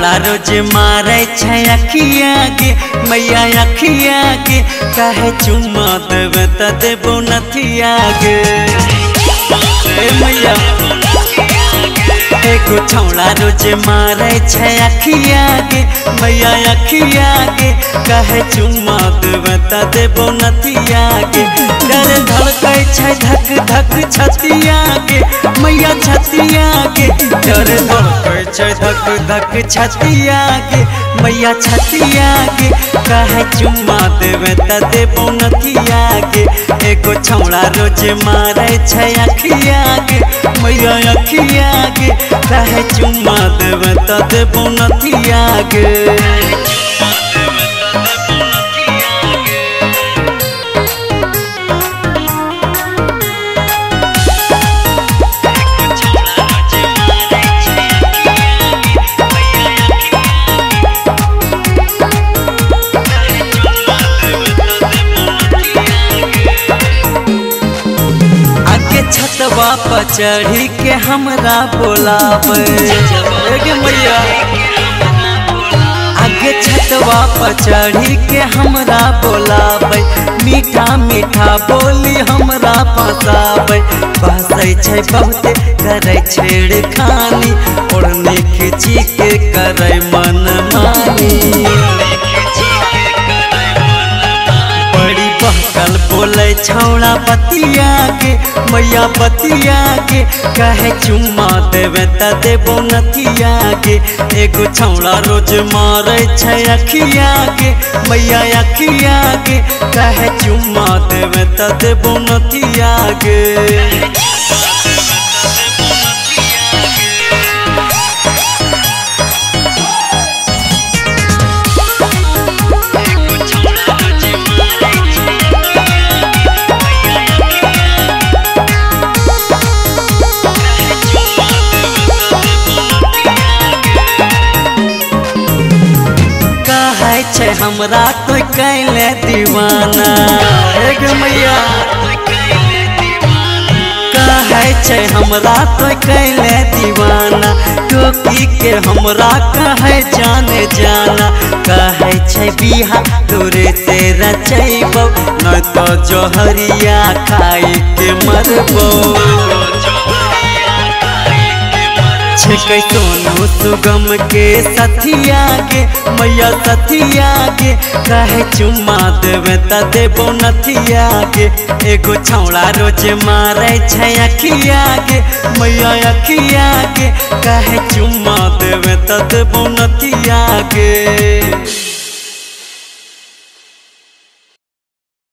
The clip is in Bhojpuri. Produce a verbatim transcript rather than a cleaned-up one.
छौड़ा रोज मारे छै अखिया गे मैया अखिया गे काहे चुम्मा देवे त देबो नथिया गे ए मैया एगो छौड़ा रोज मारे छै अखिया गे मैया अखिया गे काहे चुम्मा देवे त देबो नथिया गे डर धड़कै छै धक धक छतिया गे मैया छतिया गे डर धड़कै छै धक धक छतिया गे मैया छतिया गे काहे चुम्मा देवे त देबो नथिया गे एगो छौड़ा रोज मारे छै अखिया गे मैया अखिया गे काहे चुम्मा देवे त देबो नथिया गे। छतवा पर चढ़ी के हमरा बोलावे मैया आगे छतवा पर चढ़ी के हमरा बोलावे मीठा मीठा बोली हमरा फसावे बहसै छै बहुते करे छेड़ खानी ओढ़ने खींची के करे मन मानी बहकल बोले छौड़ा बतिया के मैया बतिया के कहे चुम्मा देवे त देबो नथिया के एगो छौड़ा रोज मारे छै अखिया के मैया अखिया के कहे चुम्मा देवे त देबो नथिया के। छै हमरा तो कैले दीवाना एक मैया कहे छै हमरा तो कैले दीवाना टोपी के हमरा कहे जाने जाना कहे छै बिहा तोरे से रचैबो न तो जोहरिया खाई के मरबो छै सोनू सुगम के सथिया के मैया सथिया के कहे चुम्मा देवे त देबो नथिया के एगो छौड़ा रोज मारे छै अखिया के मैया अखिया के कहे चुम्मा देवे त देबो नथिया के।